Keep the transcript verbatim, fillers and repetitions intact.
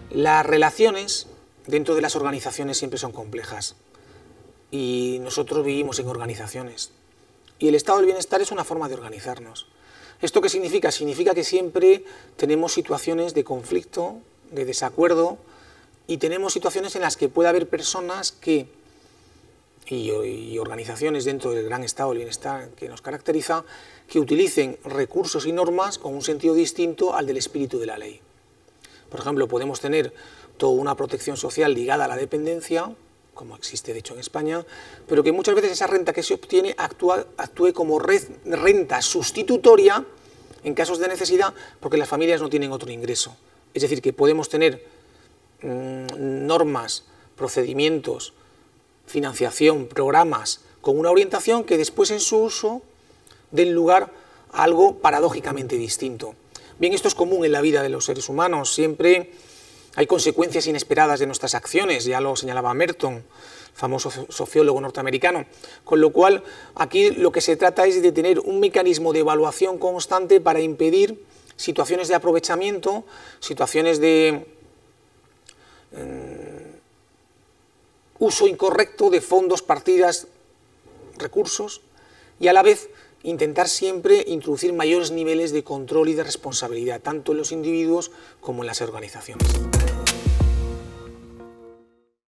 Las relaciones dentro de las organizaciones siempre son complejas y nosotros vivimos en organizaciones y el estado del bienestar es una forma de organizarnos. ¿Esto qué significa? Significa que siempre tenemos situaciones de conflicto, de desacuerdo y tenemos situaciones en las que puede haber personas que, y, y organizaciones dentro del gran estado del bienestar que nos caracteriza, que utilicen recursos y normas con un sentido distinto al del espíritu de la ley. Por ejemplo, podemos tener toda una protección social ligada a la dependencia, como existe de hecho en España, pero que muchas veces esa renta que se obtiene actúa, actúe como renta sustitutoria en casos de necesidad porque las familias no tienen otro ingreso. Es decir, que podemos tener mmm, normas, procedimientos, financiación, programas con una orientación que después en su uso den lugar a algo paradójicamente distinto. Bien, esto es común en la vida de los seres humanos, siempre hay consecuencias inesperadas de nuestras acciones, ya lo señalaba Merton, famoso sociólogo norteamericano, con lo cual aquí lo que se trata es de tener un mecanismo de evaluación constante para impedir situaciones de aprovechamiento, situaciones de eh, uso incorrecto de fondos, partidas, recursos, y a la vez intentar siempre introducir mayores niveles de control y de responsabilidad, tanto en los individuos como en las organizaciones.